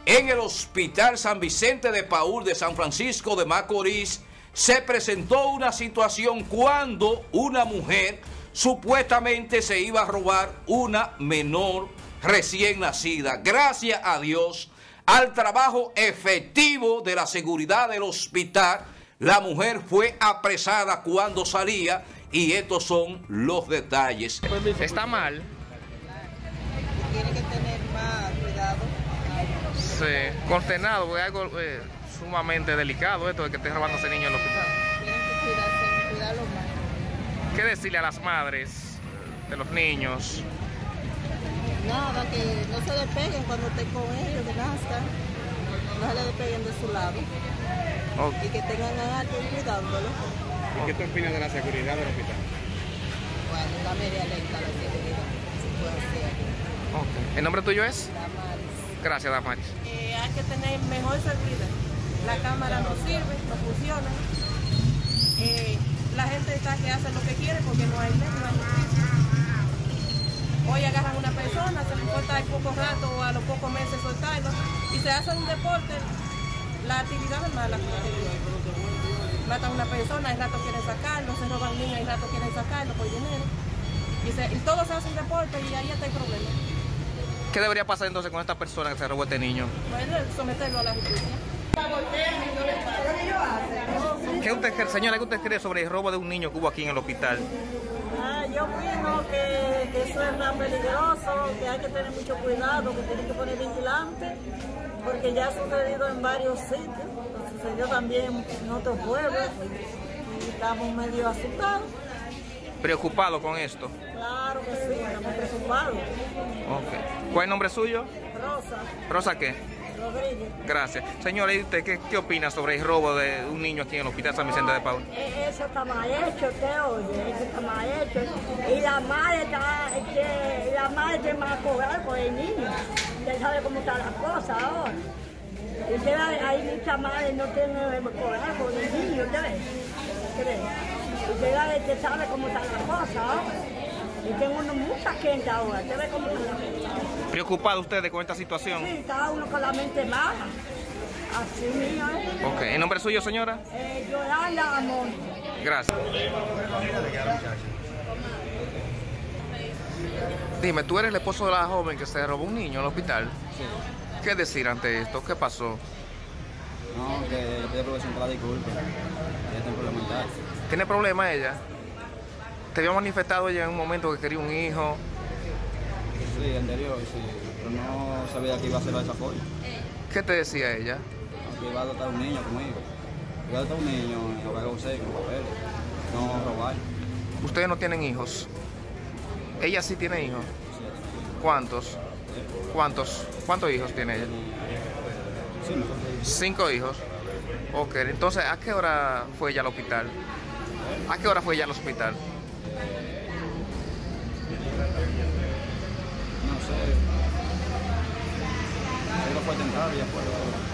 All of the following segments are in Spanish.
En el Hospital San Vicente de Paúl de San Francisco de Macorís se presentó una situación cuando una mujer supuestamente se iba a robar una menor recién nacida. Gracias a Dios, al trabajo efectivo de la seguridad del hospital, la mujer fue apresada cuando salía y estos son los detalles. Está mal. Tiene que tener más cuidado. Sí, consternado, es algo sumamente delicado esto de que esté robando a ese niño en el hospital. Tienen que cuidarlo más. ¿Qué decirle a las madres de los niños? Nada, que no se despeguen cuando estén con ellos, que nazcan. No se le despeguen de su lado. Okay. Y que tengan a alguien cuidándolo. ¿Y qué tú opinas de la seguridad del hospital? Bueno, está media lenta la seguridad. Se puede hacer. Okay. ¿El nombre tuyo es? Damaris. Gracias, Damaris. Hay que tener mejor seguridad. La cámara no sirve, no funciona. La gente está que hace lo que quiere porque no hay ley, no hay justicia. Hoy agarran a una persona, se le corta el poco rato o a los pocos meses soltarlo y se hace un deporte. La actividad es mala. Matan a una persona, al rato quieren sacarlo, se roban niños, al rato quieren sacarlo por dinero. Y todo se hace un deporte y ahí está el problema. ¿Qué debería pasar entonces con esta persona que se robó a este niño? Bueno, someterlo a la justicia. Señora, ¿qué usted cree sobre el robo de un niño que hubo aquí en el hospital? Yo opino que eso es más peligroso, que hay que tener mucho cuidado, que tiene que poner vigilante, porque ya ha sucedido en varios sitios, sucedió también en otros pueblos y estamos medio asustados. ¿Preocupado con esto? Claro que sí, estamos preocupados. Okay. ¿Cuál es el nombre suyo? Rosa. ¿Rosa qué? Rodríguez. Gracias. Señora, ¿y usted qué opina sobre el robo de un niño aquí en el Hospital San Vicente de Paúl? Eso está mal hecho, usted oye, eso está mal hecho. Y la madre te va a cobrar por el niño. Usted sabe cómo están las cosas ahora. Usted hay muchas madres no tienen que cobrar por el niño, ¿usted ve? Usted sabe cómo están las cosas ahora. Y tengo mucha gente ahora, ¿usted ve cómo están las cosas? ¿Preocupado ustedes con esta situación? Sí, está uno con la mente mala. Así mío, ¿eh? Ok. ¿El nombre suyo, señora? Yolanda Amor. Gracias. Dime, tú eres el esposo de la joven que se robó un niño en el hospital. Sí. ¿Qué decir ante esto? ¿Qué pasó? No, que pide profesión para la disculpa. Ella tiene problema mental. ¿Tiene problema ella? ¿Te había manifestado ella en un momento que quería un hijo? Sí, anterior, sí. Pero no sabía que iba a ser de esa forma. ¿Qué te decía ella? Que iba a adoptar un niño conmigo. Iba a adoptar un niño, lo que haga usted con papeles. No robar. ¿Ustedes no tienen hijos? ¿Ella sí tiene hijos? Sí. ¿Cuántos? ¿Cuántos hijos tiene ella? 5 hijos. Ok, entonces, ¿a qué hora fue ella al hospital? ¿A qué hora fue ella al hospital? No sé. Ella fue tentada y ya fue.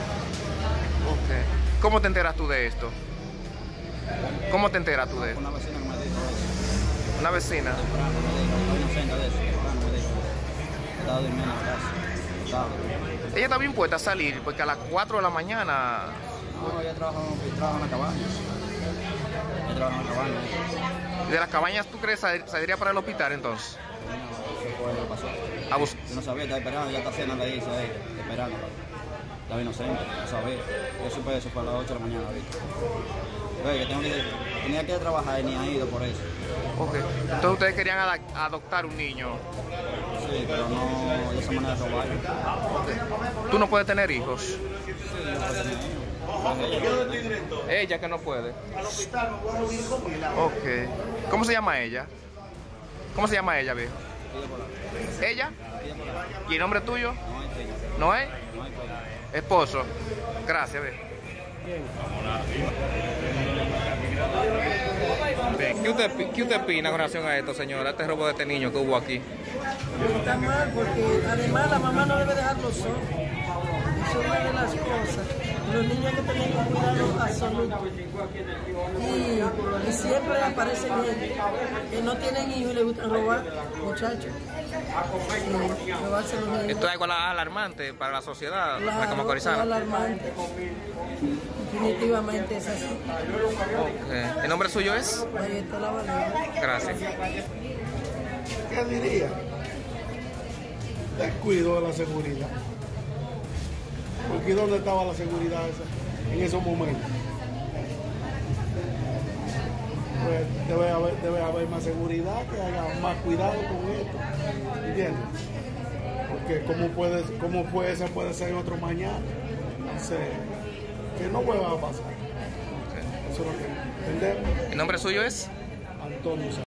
Ok. ¿Cómo te enteras tú de esto? ¿Cómo te enteras tú de esto? Una vecina que me dijo eso. ¿Una vecina? Temprano me dijo, estoy inocente de eso. Temprano me dijo. Estaba durmiendo en la casa. Estaba. Ella está bien puesta a salir, porque a las 4 de la mañana... No, ella trabaja en la cabaña. Ella trabaja en la cabaña. ¿De las cabañas tú crees saldría para el hospital entonces? No, eso fue lo que pasó. Yo no sabía, estaba esperando, ya está cena le dice ahí, esperando. Estaba inocente, no sabía. Yo supe eso, fue a las 8 de la mañana ahorita. Oye, tenía que trabajar y ni ha ido por eso. Ok. Entonces ustedes querían adoptar un niño. Sí, pero no de esa manera robar. ¿Tú no puedes tener hijos? Sí, yo puedo tener hijos. Ella que no puede. Ok. ¿Cómo se llama ella? ¿Cómo se llama ella, viejo? ¿Ella? ¿Y el nombre tuyo? No hay ¿No es? Esposo. Gracias, viejo. Bien. ¿Qué usted opina con relación a esto, señora? Este robo de este niño que hubo aquí. Está mal porque además la mamá no debe dejarlo solo. Eso es una de las cosas. Los niños hay que tener un cuidado absoluto. Y siempre aparecen ellos que no tienen hijos y les gusta robar, muchachos. Esto es algo alarmante para la sociedad, Claro, macorizana. alarmante. Definitivamente es así. ¿El nombre suyo es? Marieta La Valera. Gracias. ¿Qué diría? Descuido de la seguridad. Porque ¿dónde estaba la seguridad esa en esos momentos? Pues debe haber más seguridad, que haya más cuidado con esto. ¿Entiendes? Porque como puede ser otro mañana. Entonces, que no vuelva a pasar. Eso es lo que entendemos. ¿El nombre suyo es? Antonio.